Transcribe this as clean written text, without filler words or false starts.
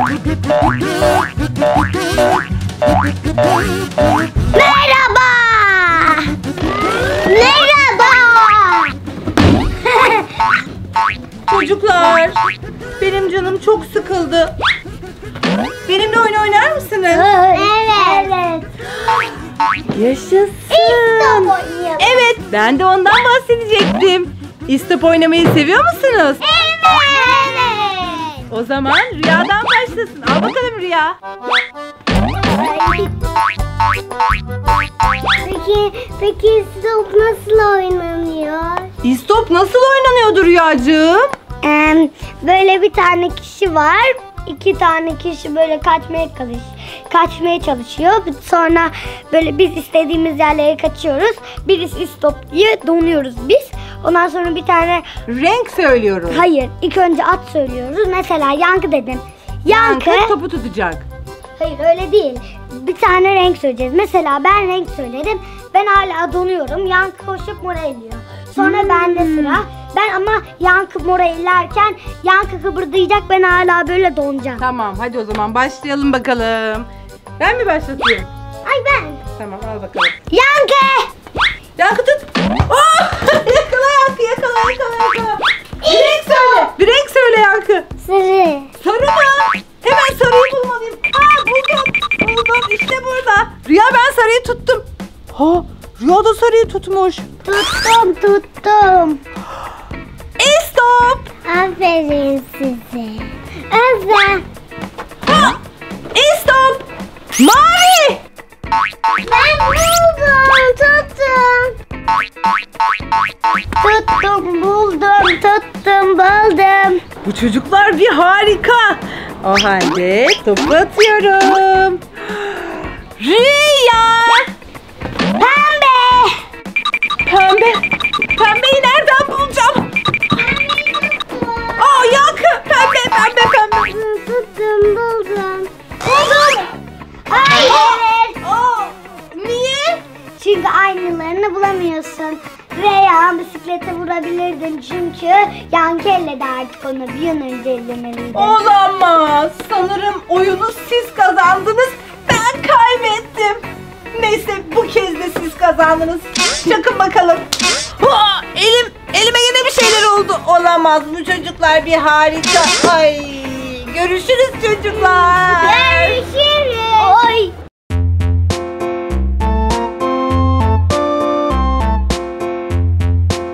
Merhaba. Merhaba. Çocuklar, benim canım çok sıkıldı. Benimle oyun oynar mısınız? Evet. Yaşasın. İstop oynayalım. Evet, ben de ondan bahsedecektim. İstop oynamayı seviyor musunuz? Evet. O zaman Rüya'dan başlasın. Al bakalım Rüya. Peki stop nasıl oynanıyor? İstop nasıl oynanıyordu Rüyacığım? Böyle bir tane kişi var. 2 tane kişi böyle kaçmaya çalışıyor. Sonra böyle biz istediğimiz yerlere kaçıyoruz. Birisi stop diye donuyoruz biz. Ondan sonra bir tane Renk söylüyorum. hayır ilk önce at söylüyoruz. Mesela yankı dedim. Yankı topu tutacak. Hayır öyle değil. Bir tane renk söyleyeceğiz. Mesela ben renk söyledim. Ben hala donuyorum. Yankı koşup mora eliyor. Sonra bende sıra. Ben ama yankı mora ellerken yankı kıpırdayacak. Ben hala böyle donacağım. Tamam, hadi o zaman başlayalım bakalım. Ben mi başlatıyorum? Ay ben. Tamam, al bakalım. Yankı! Yankı tut. Oh! Yakala Yankı, yakala. Bir renk söyle. Bir renk söyle Yankı. Sarı. Sarı mı? Hemen sarıyı bulmalıyım. Buldum. İşte burada. Rüya, ben sarıyı tuttum. Ha, Rüya da sarıyı tutmuş. Tuttum. Stop. Aferin size. Aferin. Ha, stop. Mavi. Ben buldum. Buldum. Bu çocuklar bir harika. O halde topu atıyorum. Rüya. Pembeyi nereden bulacağım? Aa, Yankı. Pembe. Buldum. Hayır. Aa, niye? Çünkü aynılarını bulamıyorsun. Veya bisiklete vurabilirdin çünkü yankı elledi artık onu. Bir an önce ellemeliydi. Olamaz. Sanırım oyunu siz kazandınız. Ben kaybettim. Neyse, bu kez de siz kazandınız. Çakın bakalım. Elime yine bir şeyler oldu. Olamaz, bu çocuklar bir harika. Ay, görüşürüz çocuklar. Görüşürüz. Oy.